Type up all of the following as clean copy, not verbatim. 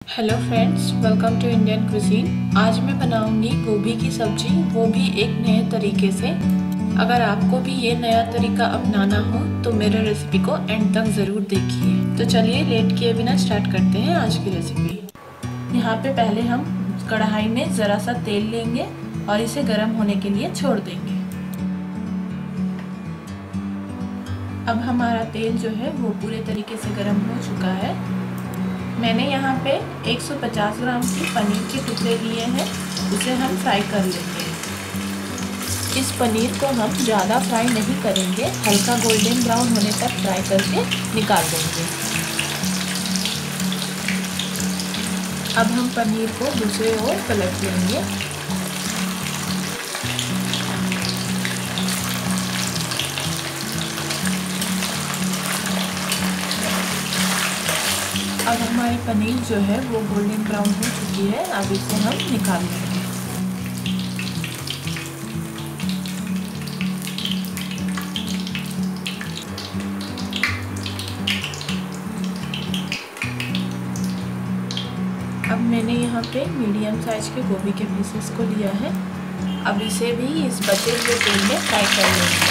Hello friends, welcome to Indian cuisine. आज मैं बनाऊंगी गोभी की सब्जी, वो भी एक नए तरीके से। अगर आपको भी ये नया तरीका अपनाना हो तो मेरे रेसिपी को एंड तक ज़रूर देखिए। तो चलिए लेट किए बिना स्टार्ट करते हैं आज की रेसिपी। यहाँ पे पहले हम कढ़ाई में ज़रा सा तेल लेंगे और इसे गर्म होने के लिए छोड़ देंगे। अब हमारा तेल जो है वो पूरे तरीके से गर्म हो चुका है। मैंने यहाँ पे 150 ग्राम की पनीर के टुकड़े लिए हैं, उसे हम फ्राई कर लेंगे। इस पनीर को हम ज़्यादा फ्राई नहीं करेंगे, हल्का गोल्डन ब्राउन होने तक फ्राई करके निकाल देंगे। अब हम पनीर को दूसरे ओर पलट लेंगे। अब हमारी पनीर जो है वो गोल्डन ब्राउन हो चुकी है। अब इसे हम निकाल लेंगे। अब मैंने यहाँ पे मीडियम साइज के गोभी के पीसेस को लिया है। अब इसे भी इस बचे हुए तेल में फ्राई कर लेंगे।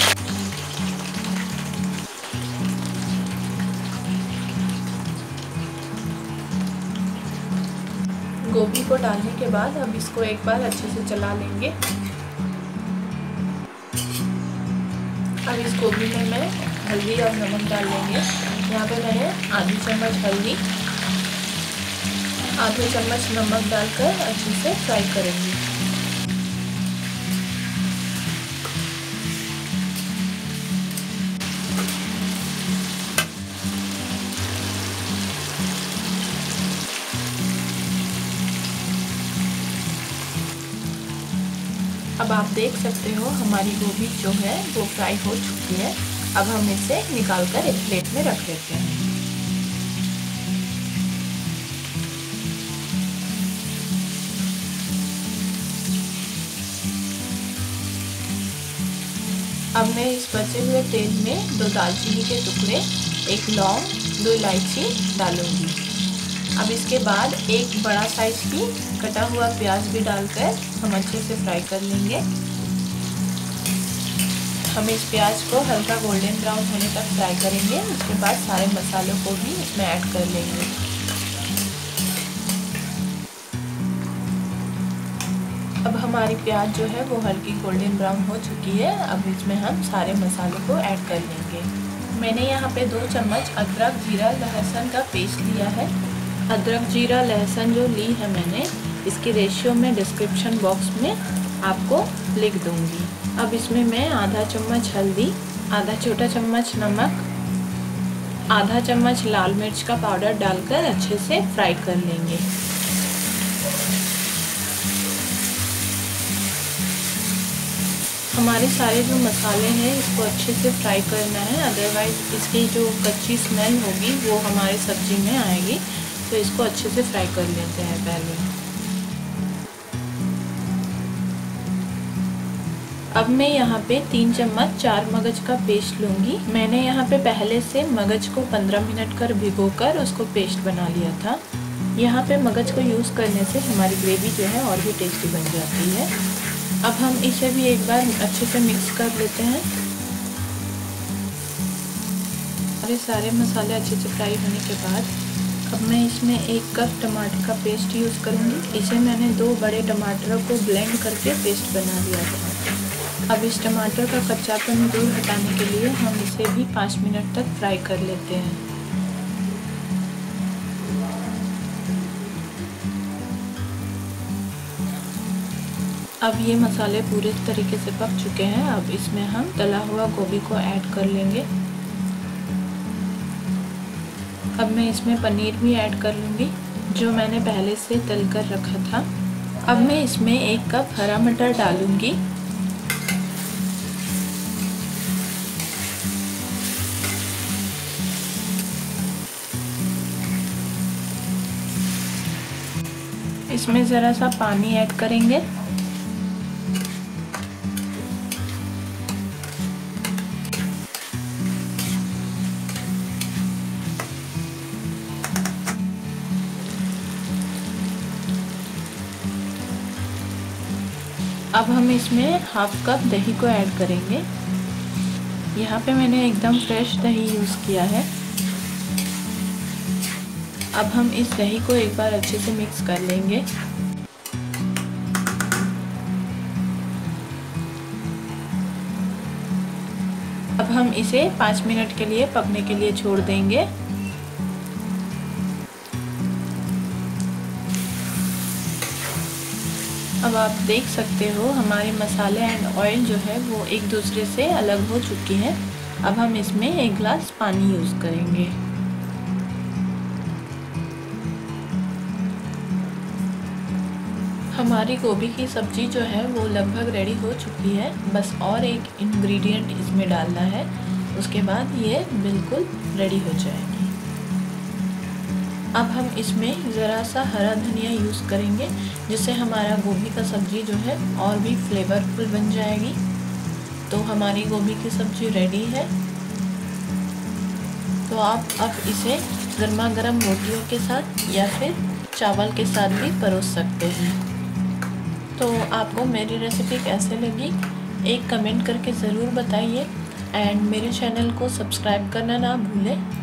गोभी को डालने के बाद अब इसको एक बार अच्छे से चला लेंगे। अब इस गोभी में मैं हल्दी और नमक डाल लेंगे। यहाँ पे मैंने आधी चम्मच हल्दी, आधे चम्मच नमक डालकर अच्छे से फ्राई करेंगे। अब आप देख सकते हो हमारी गोभी जो है वो फ्राई हो चुकी है। अब हम इसे निकाल कर एक प्लेट में रख लेते हैं। अब मैं इस बचे हुए तेल में 2 दालचीनी के टुकड़े, 1 लौंग, 2 इलायची डालूंगी। अब इसके बाद एक बड़ा साइज की कटा हुआ प्याज भी डालकर हम अच्छे से फ्राई कर लेंगे। हम इस प्याज को हल्का गोल्डन ब्राउन होने तक फ्राई करेंगे। उसके बाद सारे मसालों को भी इसमें ऐड कर लेंगे। अब हमारी प्याज जो है वो हल्की गोल्डन ब्राउन हो चुकी है। अब इसमें हम सारे मसालों को ऐड कर लेंगे। मैंने यहाँ पे 2 चम्मच अदरक जीरा लहसुन का पेस्ट लिया है। अदरक जीरा लहसुन जो ली है मैंने, इसकी रेशियो में डिस्क्रिप्शन बॉक्स में आपको लिख दूंगी। अब इसमें मैं आधा चम्मच हल्दी, आधा छोटा चम्मच नमक, आधा चम्मच लाल मिर्च का पाउडर डालकर अच्छे से फ्राई कर लेंगे। हमारे सारे जो मसाले हैं इसको अच्छे से फ्राई करना है, अदरवाइज इसकी जो कच्ची स्मेल होगी वो हमारे सब्जी में आएगी। तो इसको अच्छे से फ्राई कर लेते हैं पहले। अब मैं यहाँ पे 3 चम्मच 4 मगज का पेस्ट लूँगी। मैंने यहाँ पे पहले से मगज को 15 मिनट कर भिगोकर उसको पेस्ट बना लिया था। यहाँ पे मगज को यूज़ करने से हमारी ग्रेवी जो है और भी टेस्टी बन जाती है। अब हम इसे भी एक बार अच्छे से मिक्स कर लेते हैं। सारे मसाले अच्छे से फ्राई होने के बाद अब मैं इसमें 1 कप टमाटर का पेस्ट यूज़ करूँगी। इसे मैंने 2 बड़े टमाटरों को ब्लेंड करके पेस्ट बना लिया था। अब इस टमाटर का कच्चापन दूर हटाने के लिए हम इसे भी 5 मिनट तक फ्राई कर लेते हैं। अब ये मसाले पूरे तरीके से पक चुके हैं। अब इसमें हम तला हुआ गोभी को ऐड कर लेंगे। अब मैं इसमें पनीर भी ऐड कर लूँगी जो मैंने पहले से तल कर रखा था। अब मैं इसमें 1 कप हरा मटर डालूँगी। इसमें ज़रा सा पानी ऐड करेंगे। अब हम इसमें हाफ कप दही को ऐड करेंगे। यहाँ पे मैंने एकदम फ्रेश दही यूज़ किया है। अब हम इस दही को एक बार अच्छे से मिक्स कर लेंगे। अब हम इसे 5 मिनट के लिए पकने के लिए छोड़ देंगे। अब आप देख सकते हो हमारे मसाले एंड ऑयल जो है वो एक दूसरे से अलग हो चुकी है। अब हम इसमें 1 गिलास पानी यूज़ करेंगे। हमारी गोभी की सब्ज़ी जो है वो लगभग रेडी हो चुकी है। बस और एक इंग्रेडिएंट इसमें डालना है, उसके बाद ये बिल्कुल रेडी हो जाएगी। अब हम इसमें ज़रा सा हरा धनिया यूज़ करेंगे, जिससे हमारा गोभी का सब्ज़ी जो है और भी फ्लेवरफुल बन जाएगी। तो हमारी गोभी की सब्ज़ी रेडी है। तो आप अब इसे गर्मा गर्म रोटियों के साथ या फिर चावल के साथ भी परोस सकते हैं। तो आपको मेरी रेसिपी कैसे लगी एक कमेंट करके ज़रूर बताइए एंड मेरे चैनल को सब्सक्राइब करना ना भूलें।